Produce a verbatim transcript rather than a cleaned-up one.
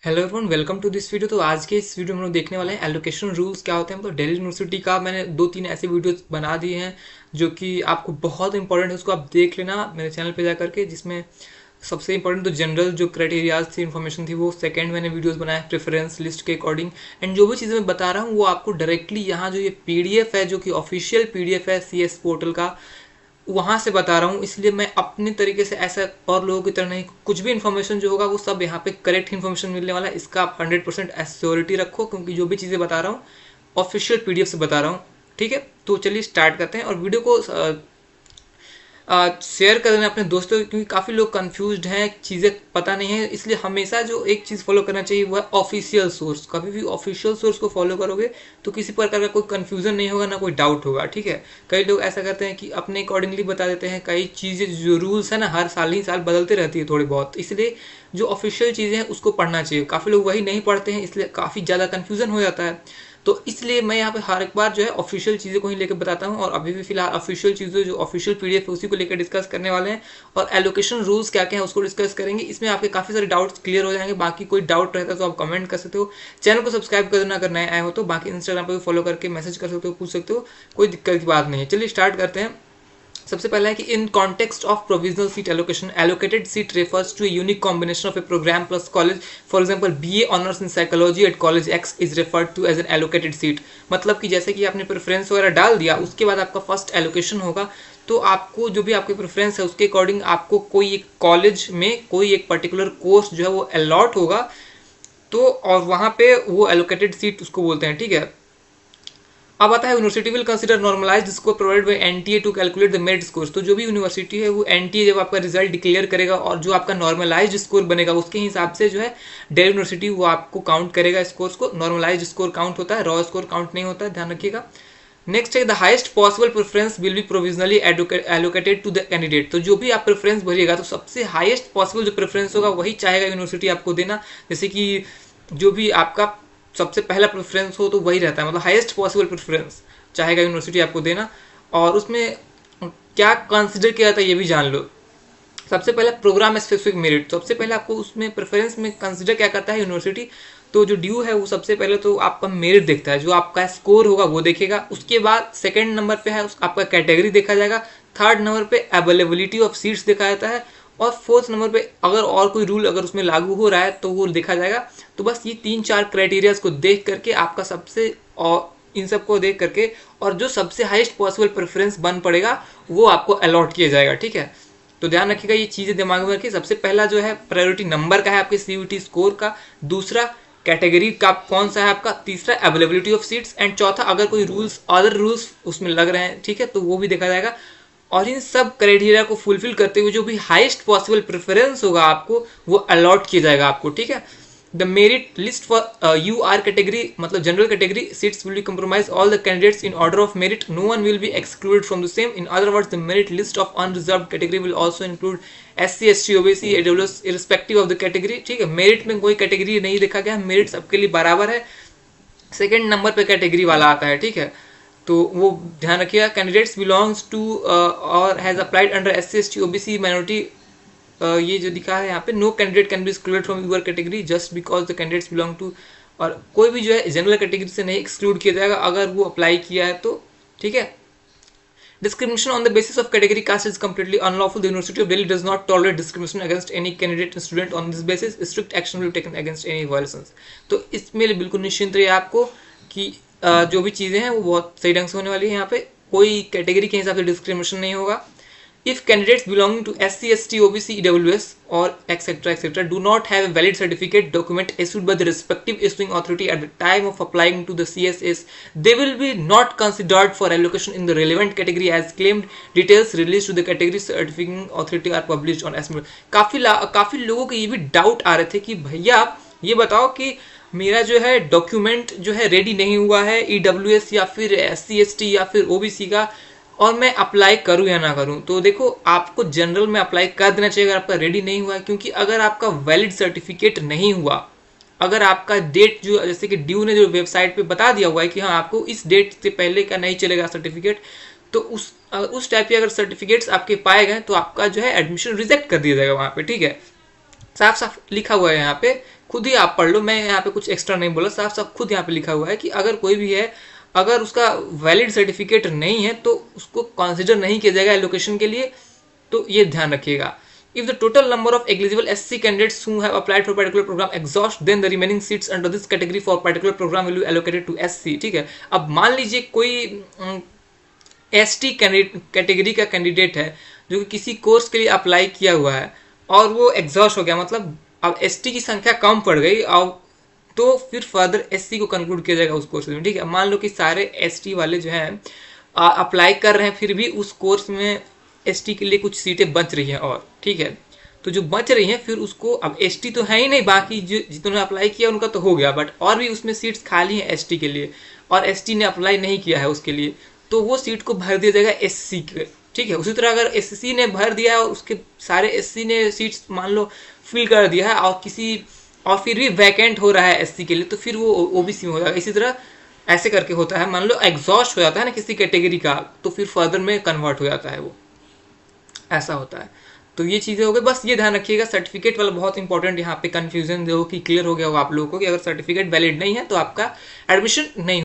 Hello everyone, welcome to this video. तो आज के इस वीडियो में हम लोग देखने वाले हैं एलोकेशन रूल्स क्या होते हैं। मतलब दिल्ली यूनिवर्सिटी का मैंने दो तीन ऐसे वीडियोस बना दिए हैं जो कि आपको बहुत इंपॉर्टेंट है, उसको आप देख लेना मेरे चैनल पे जा करके। जिसमें सबसे इंपॉर्टेंट तो जनरल जो क्राइटेरियाज थी, इन्फॉर्मेशन थी, वो सेकंड मैंने वीडियोस बनाए प्रेफरेंस लिस्ट के अकॉर्डिंग। एंड जो भी चीज़ें मैं बता रहा हूँ वो आपको डायरेक्टली यहाँ जो ये पीडीएफ है, जो कि ऑफिशियल पीडीएफ है सी एस पोर्टल का, वहां से बता रहा हूँ। इसलिए मैं अपने तरीके से ऐसा और लोगों की तरह नहीं, कुछ भी इन्फॉर्मेशन जो होगा वो सब यहाँ पे करेक्ट इन्फॉर्मेशन मिलने वाला है, इसका आप हंड्रेड परसेंट एश्योरिटी रखो, क्योंकि जो भी चीज़ें बता रहा हूँ ऑफिशियल पीडीएफ से बता रहा हूँ। ठीक है, तो चलिए स्टार्ट करते हैं और वीडियो को शेयर कर देना अपने दोस्तों, क्योंकि काफ़ी लोग कंफ्यूज्ड हैं, चीज़ें पता नहीं है। इसलिए हमेशा जो एक चीज़ फॉलो करना चाहिए वो है ऑफिशियल सोर्स। कभी भी ऑफिशियल सोर्स को फॉलो करोगे तो किसी प्रकार का कोई कंफ्यूजन नहीं होगा, ना कोई डाउट होगा। ठीक है, कई लोग ऐसा करते हैं कि अपने अकॉर्डिंगली बता देते हैं। कई चीज़ें जो रूल्स है ना, हर साल ही साल बदलते रहती है थोड़ी बहुत, इसलिए जो ऑफिशियल चीज़ें हैं उसको पढ़ना चाहिए। काफ़ी लोग वही नहीं पढ़ते हैं, इसलिए काफ़ी ज़्यादा कन्फ्यूजन हो जाता है। तो इसलिए मैं यहाँ पे हर एक बार जो है ऑफिशियल चीज़ों को ही लेकर बताता हूँ। और अभी भी फिलहाल ऑफिशियल चीज़ें जो ऑफिशियल पीडीएफ है उसी को लेकर डिस्कस करने वाले हैं। और एलोकेशन रूल्स क्या क्या है उसको डिस्कस करेंगे। इसमें आपके काफ़ी सारे डाउट्स क्लियर हो जाएंगे। बाकी कोई डाउट रहता है तो आप कमेंट कर सकते हो। चैनल को सब्सक्राइब कर देना अगर नए आए हो तो। बाकी इंस्टाग्राम पर भी फॉलो करके मैसेज कर सकते हो, पूछ सकते हो, कोई दिक्कत की बात नहीं है। चलिए स्टार्ट करते हैं। सबसे पहला है कि in context of provisional seat allocation, allocated seat refers to a unique combination of a program plus college. For example BA honours in psychology at college X is referred to as an allocated seat. मतलब कि जैसे कि आपने preference वगैरह डाल दिया, उसके बाद आपका फर्स्ट एलोकेशन होगा, तो आपको जो भी आपकी प्रेफरेंस है उसके अकॉर्डिंग आपको कोई एक कॉलेज में कोई एक पर्टिकुलर कोर्स जो है वो अलॉट होगा। तो और वहाँ पे वो एलोकेटेड सीट उसको बोलते हैं। ठीक है, अब आता है university will consider normalised score provided by NTA to calculate the merit score. तो जो भी यूनिवर्सिटी है वो एनटीए जब आपका रिजल्ट डिक्लेयर करेगा और जो आपका नॉर्मलाइज्ड स्कोर बनेगा उसके हिसाब से जो है डेल यूनिवर्सिटी वो आपको काउंट करेगा स्कोर्स को। नॉर्मलाइज्ड स्कोर काउंट होता है, रॉ स्कोर काउंट नहीं होता है, ध्यान रखिएगा। नेक्स्ट है the highest possible preference will be provisionally allocated to the candidate. तो जो भी आप प्रेफरेंस भरिएगा तो सबसे हाईएस्ट पॉसिबल जो प्रेफरेंस होगा वही चाहेगा यूनिवर्सिटी आपको देना। जैसे कि जो भी आपका सबसे पहला प्रेफरेंस हो तो वही रहता है, मतलब हाईएस्ट पॉसिबल प्रेफरेंस चाहेगा यूनिवर्सिटी आपको देना। और उसमें क्या कंसिडर किया जाता है ये भी जान लो। सबसे पहले प्रोग्राम स्पेसिफिक मेरिट, सबसे पहले आपको उसमें प्रेफरेंस में कंसिडर क्या करता है यूनिवर्सिटी। तो जो ड्यू है वो सबसे पहले तो आपका मेरिट देखता है, जो आपका स्कोर होगा वो देखेगा। उसके बाद सेकंड नंबर पे है आपका कैटेगरी देखा जाएगा। थर्ड नंबर पे अवेलेबिलिटी ऑफ सीट्स देखा जाता है। और फोर्थ नंबर पे अगर और कोई रूल अगर उसमें लागू हो रहा है तो वो देखा जाएगा। तो बस ये तीन चार क्राइटेरियाज को देख करके आपका सबसे, और इन सबको देख करके और जो सबसे हाईएस्ट पॉसिबल प्रेफरेंस बन पड़ेगा वो आपको अलॉट किया जाएगा। ठीक है, तो ध्यान रखिएगा ये चीजें दिमाग में रखिए। सबसे पहला जो है प्रायोरिटी नंबर का है आपके सीयूटी स्कोर का। दूसरा कैटेगरी का कौन सा है आपका। तीसरा अवेलेबिलिटी ऑफ सीट्स। एंड चौथा अगर कोई रूल्स अदर रूल्स उसमें लग रहे हैं, ठीक है, तो वो भी देखा जाएगा। और इन सब क्राइटेरिया को फुलफिल करते हुए जो भी हाईएस्ट पॉसिबल प्रेफरेंस होगा आपको वो अलॉट किया जाएगा आपको। ठीक है, the merit list for U R category, मतलब general category seats will be compromise all the candidates in order of merit, no one will be excluded from the same. In other words the merit list of unreserved category will also include SC ST OBC EWS irrespective of the category. ठीक है, merit में कोई category नहीं देखा गया, merit सबके लिए बराबर है। सेकेंड नंबर पे कैटेगरी वाला आता है। ठीक है, तो वो ध्यान रखिएगा। कैंडिडेट्स बिलोंग्स टू और has applied under SC ST OBC minority, ये जो दिखा है यहाँ पे, no candidate can be excluded from your category just because the candidates belong to, और कोई भी जो है जनरल कैटेगरी से नहीं एक्सक्लूड किया जाएगा अगर वो अप्लाई किया है तो। ठीक है, discrimination on the basis of category caste is completely unlawful. The University of Delhi does not tolerate discrimination against any candidate and student on this basis. Strict action will be taken against any violations. तो इसमें बिल्कुल निश्चिंत रहिए आपको कि जो भी चीजें हैं वो बहुत सही ढंग से होने वाली है। यहाँ पे कोई कैटेगरी के हिसाब से डिस्क्रिमिनेशन नहीं होगा। If candidates belonging to S C, S T, O B C, E W S or et cetera et cetera do not have a valid certificate document issued by the respective issuing authority at the time of applying to the C S S, they will be not considered for allocation in the relevant category as claimed. Details released to the category certifying authority are published on S M L. काफी काफी लोगों के ये भी doubt आ रहे थे कि भैया ये बताओ कि मेरा जो है डॉक्यूमेंट जो है रेडी नहीं हुआ है E W S या फिर S C S T या फिर O B C का, और मैं अप्लाई करूं या ना करूं। तो देखो, आपको जनरल में अप्लाई कर देना चाहिए अगर आपका रेडी नहीं हुआ है, क्योंकि अगर आपका वैलिड सर्टिफिकेट नहीं हुआ, अगर आपका डेट जो जैसे कि ड्यू ने जो वेबसाइट पे बता दिया हुआ है कि हाँ आपको इस डेट से पहले का नहीं चलेगा सर्टिफिकेट, तो उस उस टाइप के अगर सर्टिफिकेट्स आपके पाए गए तो आपका जो है एडमिशन रिजेक्ट कर दिया जाएगा वहां पे। ठीक है, साफ साफ लिखा हुआ है यहाँ पे, खुद ही आप पढ़ लो, मैं यहाँ पे कुछ एक्स्ट्रा नहीं बोला, साफ साफ खुद यहाँ पे लिखा हुआ है कि अगर कोई भी है, अगर उसका वैलिड सर्टिफिकेट नहीं है तो उसको कंसिडर नहीं किया जाएगा एलोकेशन के लिए। तो ये ध्यान रखिएगा। If the total number of eligible S C candidates who have applied for particular program exhaust, then the remaining seats under this category for particular program will be allocated to S C। ठीक है, अब मान लीजिए कोई S T category का candidate है जो कि किसी कोर्स के लिए अप्लाई किया हुआ है और वो एग्जॉस्ट हो गया, मतलब अब एस टी की संख्या कम पड़ गई, अब तो फिर फर्दर एस सी को कंक्लूड किया जाएगा उस कोर्स में। ठीक है, मान लो कि सारे एस टी वाले जो हैं अप्लाई कर रहे हैं, फिर भी उस कोर्स में एसटी के लिए कुछ सीटें बच रही हैं और, ठीक है, तो जो बच रही हैं फिर उसको, अब एसटी तो है ही नहीं, बाकी जो जिन्होंने अप्लाई किया उनका तो हो गया, बट और भी उसमें सीट्स खाली हैं एसटी के लिए और एसटी ने अप्लाई नहीं किया है उसके लिए, तो वो सीट को भर दिया जाएगा एससी के। ठीक है, उसी तरह अगर एससी ने भर दिया है और उसके सारे एससी ने सीट्स मान लो फिल कर दिया है और किसी और फिर भी वैकेंट हो रहा है एससी के लिए, तो फिर वो ओबीसी में हो जाएगा। इसी तरह ऐसे करके होता है, मान लो एग्जॉस्ट हो जाता है ना किसी कैटेगरी का, तो फिर फर्दर में कन्वर्ट हो जाता है वो, ऐसा होता है। तो ये चीजें हो गई, बस ये ध्यान रखिएगा। सर्टिफिकेट वाला बहुत इंपॉर्टेंट, यहाँ पे कंफ्यूजन जो कि क्लियर हो गया हो आप लोगों को कि अगर सर्टिफिकेट वैलिड नहीं है तो आपका एडमिशन नहीं